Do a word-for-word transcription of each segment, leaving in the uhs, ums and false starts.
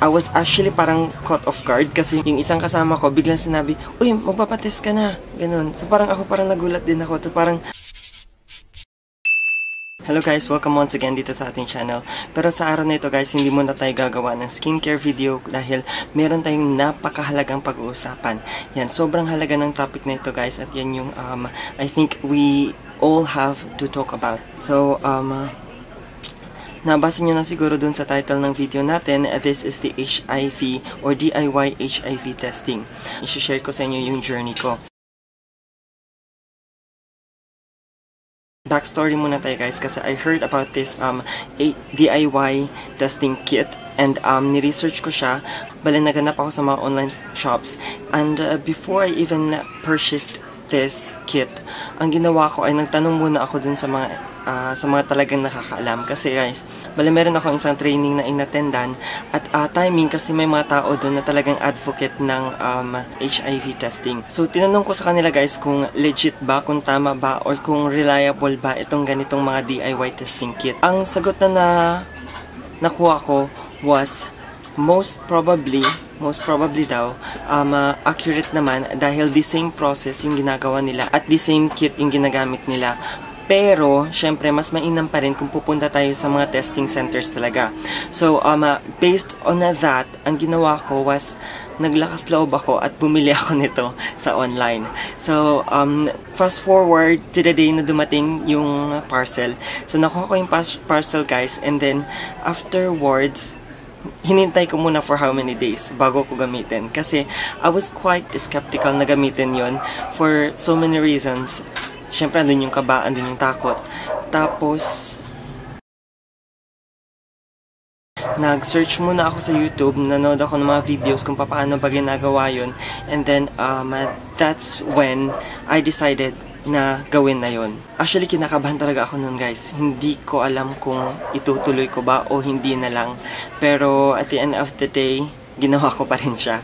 I was actually parang caught off guard kasi yung isang kasama ko biglang sinabi, uy, magpapatest ka na. Ganun. So parang ako parang nagulat din ako. So parang... Hello guys, welcome once again dito sa ating channel. Pero sa araw na ito guys, hindi muna tayo gagawa ng skincare video dahil meron tayong napakahalagang pag-uusapan. Yan, sobrang halaga ng topic na ito guys at yan yung um, I think we all have to talk about. So, um... nabasa nyo na siguro dun sa title ng video natin, this is the H I V or D I Y H I V testing. I-share ko sa inyo yung journey ko. Backstory muna tayo guys kasi I heard about this um, D I Y testing kit and um, ni-research ko siya. Bale naganap ako sa mga online shops and uh, before I even purchased this kit, ang ginawa ko ay nagtanong muna ako dun sa mga Uh, sa mga talagang nakakaalam kasi guys, bale meron ako isang training na inattendan at uh, timing kasi may mga tao doon na talagang advocate ng um, H I V testing. So tinanong ko sa kanila guys kung legit ba, kung tama ba or kung reliable ba itong ganitong mga D I Y testing kit. Ang sagot na, na nakuha ko was most probably most probably daw um, uh, accurate naman dahil the same process yung ginagawa nila at the same kit yung ginagamit nila. Pero, syempre, mas mainam pa rin kung pupunta tayo sa mga testing centers talaga. So, um, uh, based on that, ang ginawa ko was, naglakas loob ako at bumili ako nito sa online. So, um, fast forward to the day na dumating yung parcel. So, nakuha ko yung parcel, guys, and then, afterwards, hinintay ko muna for how many days bago ko gamitin. Kasi, I was quite skeptical na gamitin yon for so many reasons. Siyempre, andun yung kaba, andun yung takot. Tapos, nag-search muna ako sa YouTube, nanood ako ng mga videos kung paano ba ginagawa yun. And then, um, that's when I decided na gawin na yun. Actually, kinakabahan talaga ako nun guys. Hindi ko alam kung itutuloy ko ba o hindi na lang. Pero, at the end of the day, ginawa ko pa rin siya.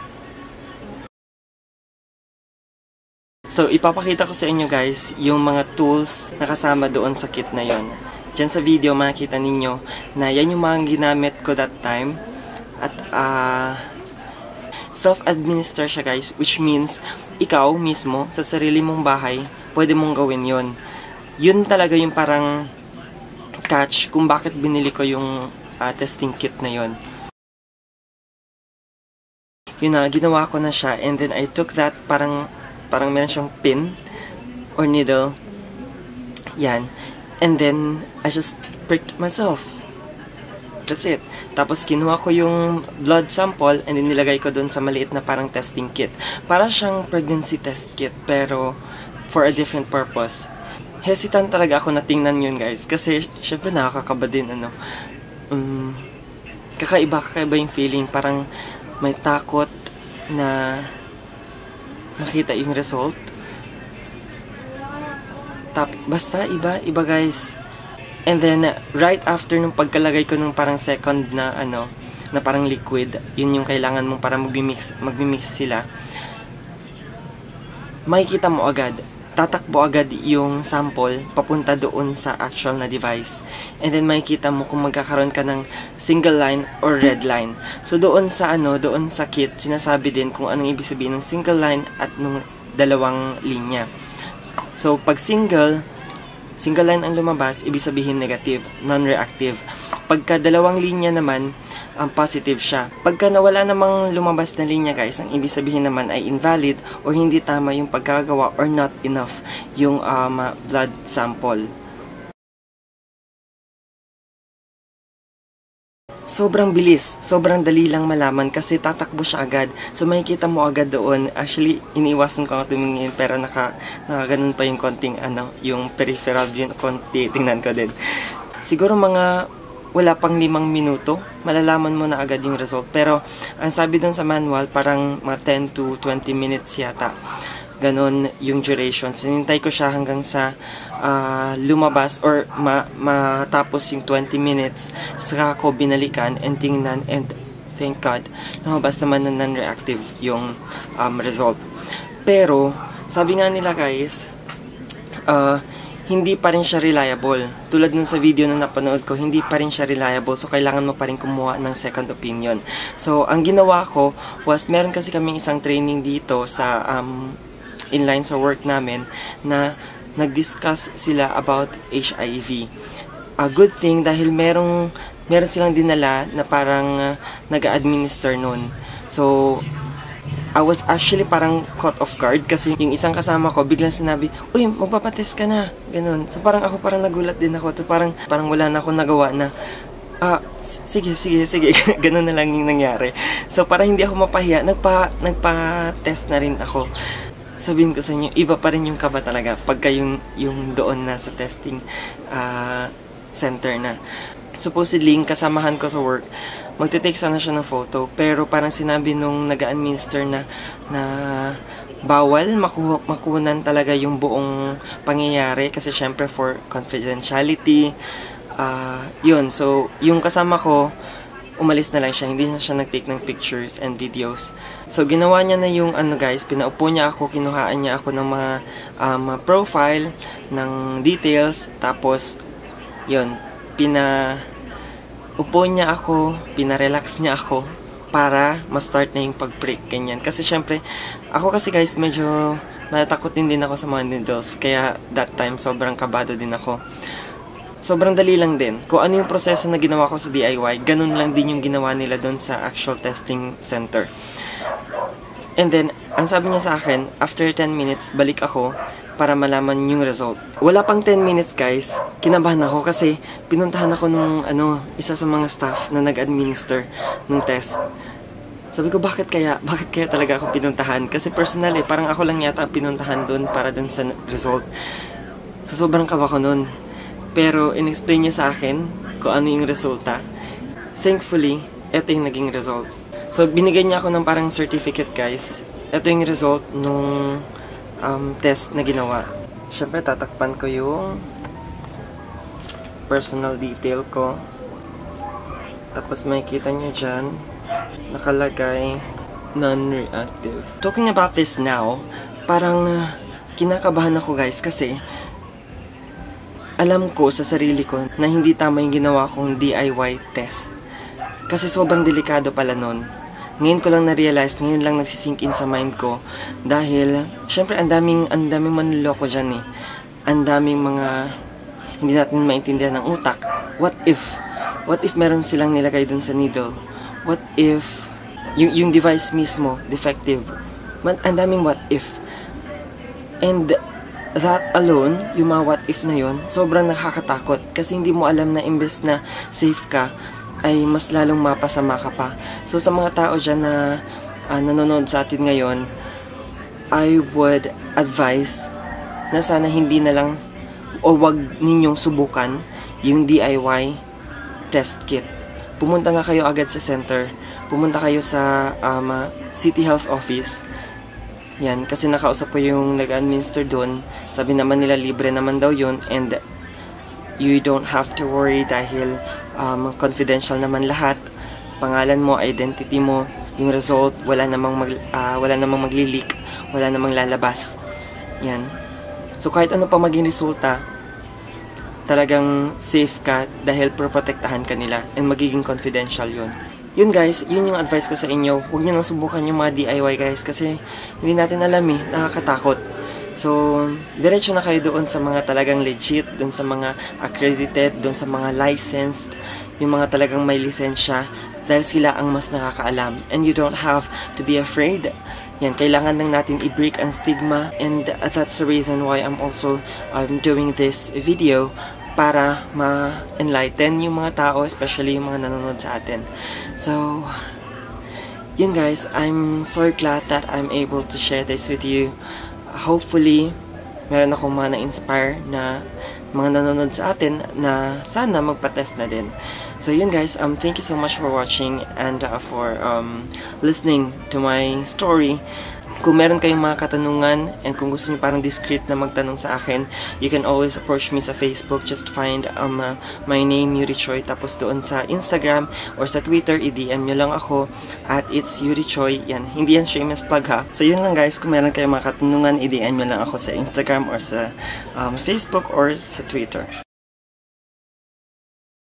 So, ipapakita ko sa inyo guys yung mga tools na kasama doon sa kit na yon. Diyan sa video makikita ninyo na yan yung mga ginamit ko that time. At uh, self-administer siya guys, which means ikaw mismo sa sarili mong bahay, pwede mong gawin yon. Yun talaga yung parang catch kung bakit binili ko yung uh, testing kit na yon. Yun na, ginawa ko na siya and then I took that parang parang meron siyang pin or needle. Yan. And then, I just pricked myself. That's it. Tapos, kinuha ko yung blood sample and then nilagay ko dun sa maliit na parang testing kit. Para siyang pregnancy test kit, pero for a different purpose. Hesitant talaga ako na tingnan yun, guys. Kasi, syempre, nakakakaba din, ano. Um, kakaiba, kakaiba yung feeling. Parang may takot na makita yung result. Tap, basta iba, iba guys. And then, right after nung pagkalagay ko nung parang second na ano, na parang liquid, yun yung kailangan mong para magmimix, magmimix sila. Makikita mo agad, tatakbo agad yung sample papunta doon sa actual na device. And then makikita mo kung magkakaroon ka ng single line or red line. So doon sa ano, doon sa kit, sinasabi din kung anong ibig sabihin ng single line at nung dalawang linya. So pag single, single line ang lumabas, ibig sabihin negative, non-reactive. Pagka dalawang linya naman, ang um, positive siya. Pagka nawala namang lumabas na linya guys, ang ibig sabihin naman ay invalid or hindi tama yung pagkagawa or not enough yung um, blood sample. Sobrang bilis, sobrang dali lang malaman kasi tatakbo siya agad. So makikita mo agad doon. Actually, iniiwasan ko nga tumingin pero naka, nakaganon pa yung konting ano, yung peripheral view, konti, tingnan ko din. Siguro mga wala pang limang minuto, malalaman mo na agad yung result. Pero, ang sabi dun sa manual, parang mga ten to twenty minutes yata. Ganon yung duration. So, nintay ko siya hanggang sa uh, lumabas or ma matapos yung twenty minutes. Saka ko binalikan and tingnan and thank God, lumabas naman na non-reactive yung um, result. Pero, sabi nga nila guys, uh, hindi pa rin siya reliable. Tulad nun sa video na napanood ko, hindi pa rin siya reliable. So, kailangan mo pa rin kumuha ng second opinion. So, ang ginawa ko was, meron kasi kaming isang training dito sa um, inline sa work namin na nag-discuss sila about H I V. A good thing dahil merong meron silang dinala na parang uh, nag-administer nun. So, I was actually parang caught off guard kasi yung isang kasama ko biglang sinabi, uy, magpapatest ka na. Ganun. So, parang ako parang nagulat din ako. So, parang, parang wala na akong nagawa na, ah, sige, sige, sige. Ganun na lang yung nangyari. So, para hindi ako mapahiya, nagpa, nagpa-test na rin ako. Sabihin ko sa inyo, iba pa rin yung kaba talaga pagka yung, yung doon na sa testing uh, center na. Supposedly, yung kasamahan ko sa work, magte-take sana siya ng photo, pero parang sinabi nung nag-administer na, na bawal maku makunan talaga yung buong pangyayari kasi syempre for confidentiality. Uh, yun, so yung kasama ko, umalis na lang siya, hindi na siya nag-take ng pictures and videos. So, ginawa niya na yung ano guys, pinaupo niya ako, kinuhaan niya ako ng mga um, profile, ng details, tapos, yun, pina, upo niya ako, pinarelax niya ako, para ma-start na yung pag-break, ganyan. Kasi syempre, ako kasi guys, medyo natatakot din din ako sa mga needles, kaya that time, sobrang kabado din ako. Sobrang dali lang din. Kung ano yung proseso na ginawa ko sa D I Y, ganun lang din yung ginawa nila doon sa actual testing center. And then, ang sabi niya sa akin, after ten minutes, balik ako para malaman yung result. Wala pang ten minutes guys, kinabahan ako kasi pinuntahan ako nung ano, isa sa mga staff na nag-administer ng test. Sabi ko, bakit kaya? Bakit kaya talaga ako pinuntahan? Kasi personal eh, parang ako lang yata pinuntahan doon para doon sa result. So, sobrang kaba ko nun. Pero, in-explain niya sa akin kung ano yung resulta. Thankfully, ito yung naging result. So, binigay niya ako ng parang certificate, guys. Ito yung result nung um, test na ginawa. Siyempre, tatakpan ko yung personal detail ko. Tapos, makikita niyo dyan, nakalagay, non-reactive. Talking about this now, parang uh, kinakabahan ako, guys, kasi alam ko sa sarili ko na hindi tama yung ginawa kong D I Y test. Kasi sobrang delikado pala nun. Ngayon ko lang na-realize, ngayon lang nagsisink in sa mind ko. Dahil, syempre, ang daming, ang daming manluloko dyan eh. Ang daming mga hindi natin maintindihan ng utak. What if? What if meron silang nilagay dun sa needle? What if yung, yung device mismo, defective? Man, ang daming what if. And that alone, yung mga what if na yun, sobrang nakakatakot kasi hindi mo alam na imbes na safe ka, ay mas lalong mapasama ka pa. So sa mga tao dyan na uh, nanonood sa atin ngayon, I would advise na sana hindi na lang o wag ninyong subukan yung D I Y test kit. Pumunta na kayo agad sa center, pumunta kayo sa um, City Health Office. Yan, kasi nakausap ko yung nag-administer doon. Sabi naman nila libre naman daw yun and you don't have to worry dahil um, confidential naman lahat. Pangalan mo, identity mo, yung result, wala namang, mag, uh, wala namang magli-leak, wala namang lalabas. Yan. So kahit ano pa maging resulta, talagang safe ka dahil proprotektahan ka nila and magiging confidential yun. Yun guys, yun yung advice ko sa inyo. Huwag nyo nang subukan yung mga D I Y guys kasi hindi natin alam eh, nakakatakot. So, diretso na kayo doon sa mga talagang legit, doon sa mga accredited, doon sa mga licensed, yung mga talagang may lisensya dahil sila ang mas nakakaalam. And you don't have to be afraid. Yan, kailangan lang natin i-break ang stigma and that's the reason why I'm also um, doing this video para ma-enlighten yung mga tao, especially yung mga nanonood sa atin. So, yun guys, I'm so glad that I'm able to share this with you. Hopefully, meron akong mga na-inspire na mga nanonood sa atin na sana magpa-test na din. So yun guys, um, thank you so much for watching and uh, for um, listening to my story. Kung meron kayong mga katanungan and kung gusto niyo parang discreet na magtanong sa akin, you can always approach me sa Facebook. Just find um, uh, my name, Yuri Choi. Tapos doon sa Instagram or sa Twitter, i-D M nyo lang ako at it's Yuri Choi. Yan, hindi yan shameless plug ha. So yun lang guys, kung meron kayong mga katanungan, i-D M nyo lang ako sa Instagram or sa um, Facebook or sa Twitter.